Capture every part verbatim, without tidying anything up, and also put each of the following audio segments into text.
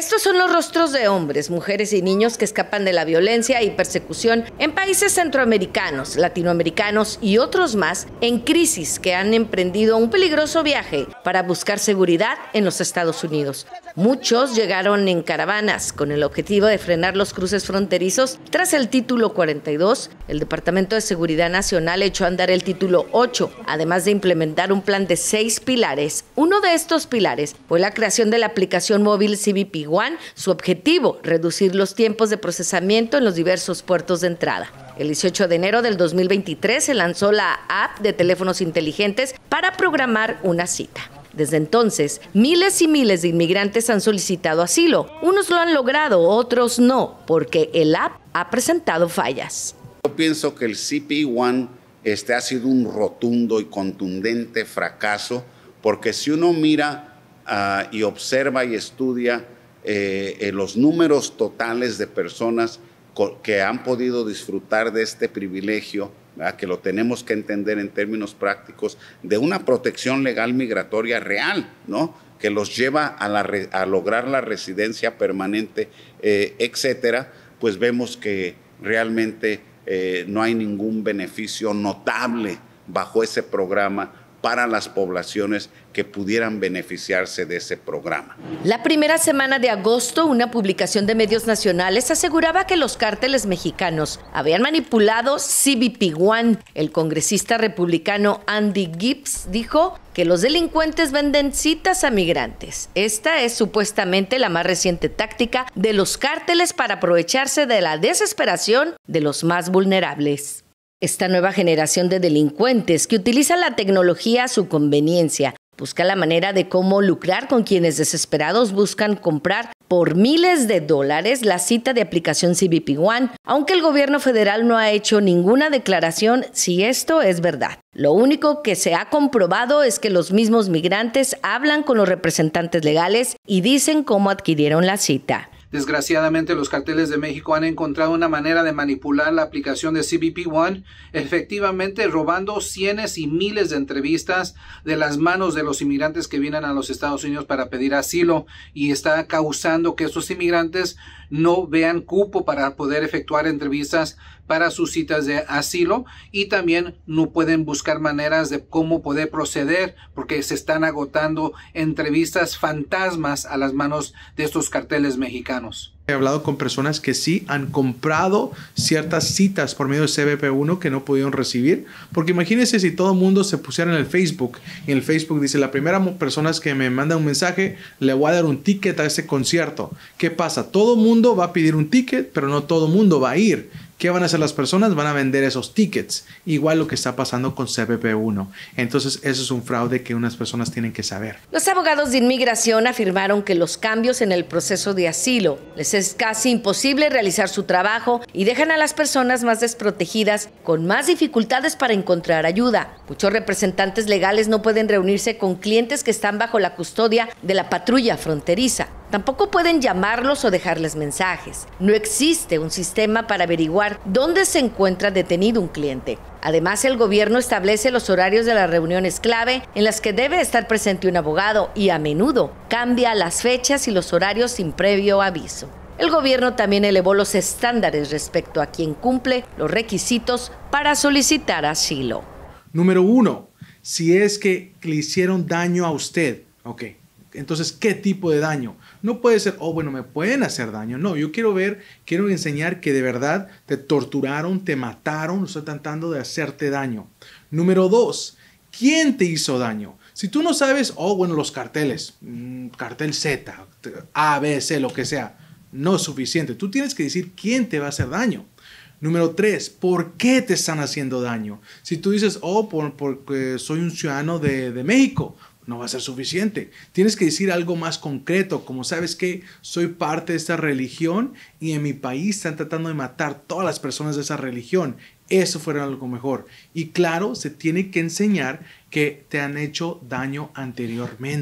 Estos son los rostros de hombres, mujeres y niños que escapan de la violencia y persecución en países centroamericanos, latinoamericanos y otros más en crisis que han emprendido un peligroso viaje para buscar seguridad en los Estados Unidos. Muchos llegaron en caravanas con el objetivo de frenar los cruces fronterizos. Tras el título cuarenta y dos, el Departamento de Seguridad Nacional echó a andar el título ocho, además de implementar un plan de seis pilares. Uno de estos pilares fue la creación de la aplicación móvil C B P One. Su objetivo, reducir los tiempos de procesamiento en los diversos puertos de entrada. El dieciocho de enero del dos mil veintitrés se lanzó la app de teléfonos inteligentes para programar una cita. Desde entonces, miles y miles de inmigrantes han solicitado asilo. Unos lo han logrado, otros no, porque el app ha presentado fallas. Yo pienso que el C B P One este, ha sido un rotundo y contundente fracaso, porque si uno mira uh, y observa y estudia eh, eh, los números totales de personas que han podido disfrutar de este privilegio, ¿verdad?, que lo tenemos que entender en términos prácticos, de una protección legal migratoria real, ¿no?, que los lleva a, la, a lograr la residencia permanente, eh, etcétera, pues vemos que realmente eh, no hay ningún beneficio notable bajo ese programa para las poblaciones que pudieran beneficiarse de ese programa. La primera semana de agosto, una publicación de medios nacionales aseguraba que los cárteles mexicanos habían manipulado C B P One. El congresista republicano Andy Gibbs dijo que los delincuentes venden citas a migrantes. Esta es supuestamente la más reciente táctica de los cárteles para aprovecharse de la desesperación de los más vulnerables. Esta nueva generación de delincuentes que utiliza la tecnología a su conveniencia busca la manera de cómo lucrar con quienes desesperados buscan comprar por miles de dólares la cita de aplicación C B P One, aunque el gobierno federal no ha hecho ninguna declaración si esto es verdad. Lo único que se ha comprobado es que los mismos migrantes hablan con los representantes legales y dicen cómo adquirieron la cita. Desgraciadamente, los carteles de México han encontrado una manera de manipular la aplicación de C B P One, efectivamente robando cientos y miles de entrevistas de las manos de los inmigrantes que vienen a los Estados Unidos para pedir asilo, y está causando que estos inmigrantes no vean cupo para poder efectuar entrevistas para sus citas de asilo, y también no pueden buscar maneras de cómo poder proceder porque se están agotando entrevistas fantasmas a las manos de estos carteles mexicanos. He hablado con personas que sí han comprado ciertas citas por medio de C B P One que no pudieron recibir, porque imagínense si todo el mundo se pusiera en el Facebook y en el Facebook dice: la primera persona que me manda un mensaje le voy a dar un ticket a ese concierto. ¿Qué pasa? Todo el mundo va a pedir un ticket, pero no todo el mundo va a ir. ¿Qué van a hacer las personas? Van a vender esos tickets. Igual lo que está pasando con C B P One. Entonces, eso es un fraude que unas personas tienen que saber. Los abogados de inmigración afirmaron que los cambios en el proceso de asilo les es casi imposible realizar su trabajo y dejan a las personas más desprotegidas con más dificultades para encontrar ayuda. Muchos representantes legales no pueden reunirse con clientes que están bajo la custodia de la patrulla fronteriza. Tampoco pueden llamarlos o dejarles mensajes. No existe un sistema para averiguar dónde se encuentra detenido un cliente. Además, el gobierno establece los horarios de las reuniones clave en las que debe estar presente un abogado y a menudo cambia las fechas y los horarios sin previo aviso. El gobierno también elevó los estándares respecto a quien cumple los requisitos para solicitar asilo. Número uno, si es que le hicieron daño a usted, ok. Entonces, ¿qué tipo de daño? No puede ser, oh, bueno, me pueden hacer daño. No, yo quiero ver, quiero enseñar que de verdad te torturaron, te mataron, estoy tratando de hacerte daño. Número dos, ¿quién te hizo daño? Si tú no sabes, oh, bueno, los carteles, mmm, cartel Z, A, B, C, lo que sea, no es suficiente. Tú tienes que decir quién te va a hacer daño. Número tres, ¿por qué te están haciendo daño? Si tú dices, oh, por, porque soy un ciudadano de, de México, no va a ser suficiente. Tienes que decir algo más concreto, como sabes que soy parte de esta religión y en mi país están tratando de matar todas las personas de esa religión. Eso fuera algo mejor. Y claro, se tiene que enseñar que te han hecho daño anteriormente.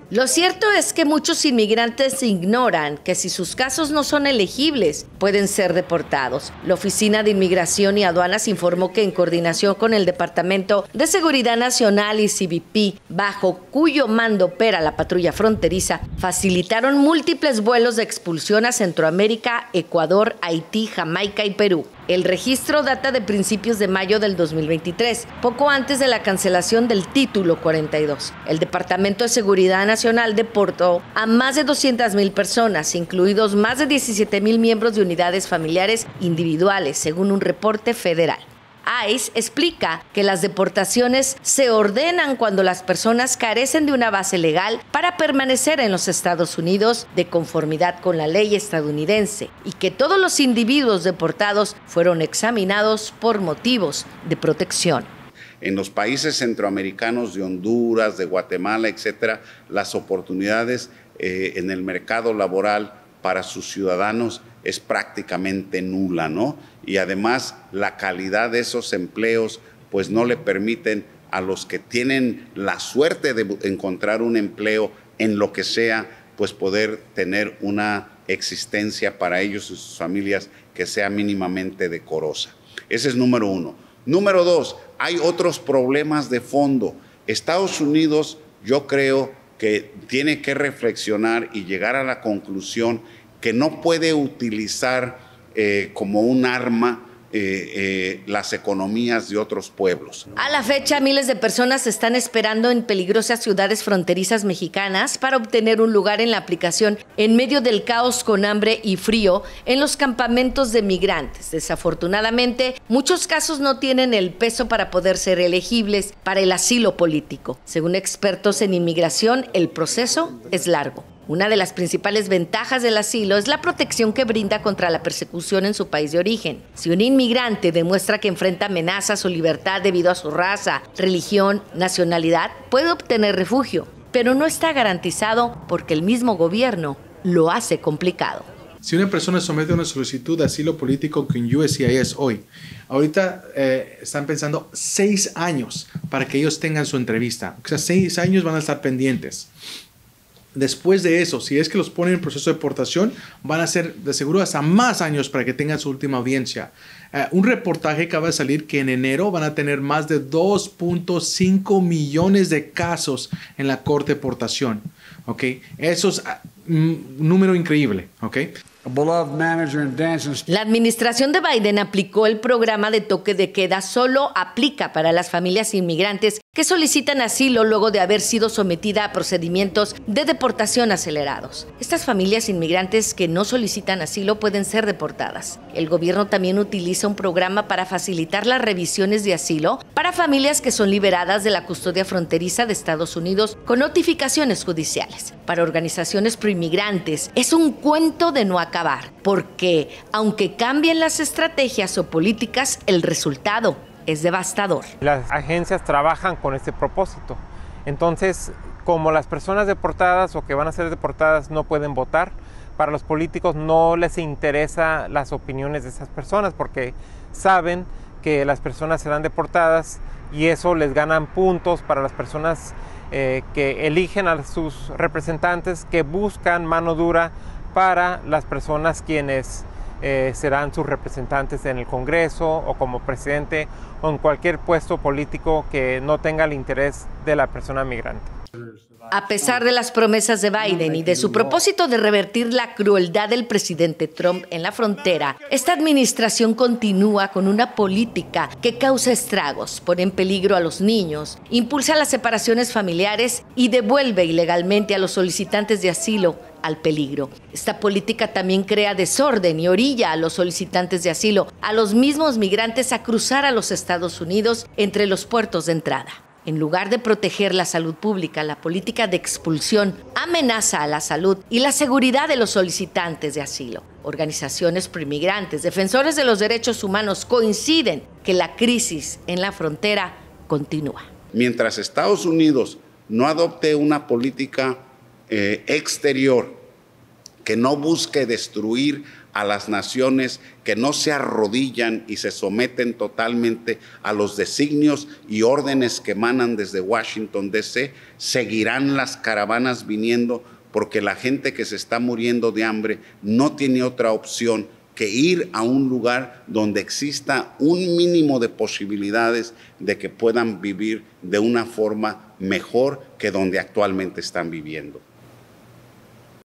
Lo cierto es que muchos inmigrantes ignoran que si sus casos no son elegibles, pueden ser deportados. La Oficina de Inmigración y Aduanas informó que en coordinación con el Departamento de Seguridad Nacional y C B P, bajo cuyo mando opera la patrulla fronteriza, facilitaron múltiples vuelos de expulsión a Centroamérica, Ecuador, Haití, Jamaica y Perú. El registro data de principios de mayo del dos mil veintitrés, poco antes de la cancelación del Título cuarenta y dos. El Departamento de Seguridad Nacional deportó a más de doscientas mil personas, incluidos más de diecisiete mil miembros de unidades familiares individuales, según un reporte federal. ICE explica que las deportaciones se ordenan cuando las personas carecen de una base legal para permanecer en los Estados Unidos de conformidad con la ley estadounidense y que todos los individuos deportados fueron examinados por motivos de protección. En los países centroamericanos de Honduras, de Guatemala, etcétera, las oportunidades eh, en el mercado laboral para sus ciudadanos es prácticamente nula, ¿no? Y además la calidad de esos empleos pues no le permiten a los que tienen la suerte de encontrar un empleo en lo que sea, pues poder tener una existencia para ellos y sus familias que sea mínimamente decorosa. Ese es número uno. Número dos, hay otros problemas de fondo. Estados Unidos, yo creo que tiene que reflexionar y llegar a la conclusión que no puede utilizar eh, como un arma eh, eh, las economías de otros pueblos. A la fecha, miles de personas están esperando en peligrosas ciudades fronterizas mexicanas para obtener un lugar en la aplicación en medio del caos con hambre y frío en los campamentos de migrantes. Desafortunadamente, muchos casos no tienen el peso para poder ser elegibles para el asilo político. Según expertos en inmigración, el proceso es largo. Una de las principales ventajas del asilo es la protección que brinda contra la persecución en su país de origen. Si un inmigrante demuestra que enfrenta amenazas a su libertad debido a su raza, religión, nacionalidad, puede obtener refugio, pero no está garantizado porque el mismo gobierno lo hace complicado. Si una persona somete una solicitud de asilo político con U S C I S hoy, ahorita eh, están pensando seis años para que ellos tengan su entrevista. O sea, seis años van a estar pendientes. Después de eso, si es que los ponen en proceso de deportación, van a ser de seguro hasta más años para que tengan su última audiencia. Uh, un reportaje acaba de salir que en enero van a tener más de dos punto cinco millones de casos en la Corte de Deportación. ¿Okay? Eso es uh, un número increíble. ¿Okay? La administración de Biden aplicó el programa de toque de queda. Solo aplica para las familias inmigrantes que solicitan asilo luego de haber sido sometida a procedimientos de deportación acelerados. Estas familias inmigrantes que no solicitan asilo pueden ser deportadas. El gobierno también utiliza un programa para facilitar las revisiones de asilo para familias que son liberadas de la custodia fronteriza de Estados Unidos con notificaciones judiciales. Para organizaciones proinmigrantes es un cuento de no acabar, porque aunque cambien las estrategias o políticas, el resultado es devastador. Las agencias trabajan con este propósito. Entonces, como las personas deportadas o que van a ser deportadas no pueden votar, para los políticos no les interesa las opiniones de esas personas porque saben que las personas serán deportadas y eso les ganan puntos para las personas eh, que eligen a sus representantes, que buscan mano dura para las personas quienes eh, serán sus representantes en el Congreso o como presidente o en cualquier puesto político que no tenga el interés de la persona migrante. A pesar de las promesas de Biden y de su propósito de revertir la crueldad del presidente Trump en la frontera, esta administración continúa con una política que causa estragos, pone en peligro a los niños, impulsa las separaciones familiares y devuelve ilegalmente a los solicitantes de asilo al peligro. Esta política también crea desorden y orilla a los solicitantes de asilo, a los mismos migrantes, a cruzar a los Estados Unidos entre los puertos de entrada. En lugar de proteger la salud pública, la política de expulsión amenaza a la salud y la seguridad de los solicitantes de asilo. Organizaciones proinmigrantes, defensores de los derechos humanos coinciden que la crisis en la frontera continúa. Mientras Estados Unidos no adopte una política eh, exterior que no busque destruir a las naciones, que no se arrodillan y se someten totalmente a los designios y órdenes que emanan desde Washington D C, seguirán las caravanas viniendo, porque la gente que se está muriendo de hambre no tiene otra opción que ir a un lugar donde exista un mínimo de posibilidades de que puedan vivir de una forma mejor que donde actualmente están viviendo.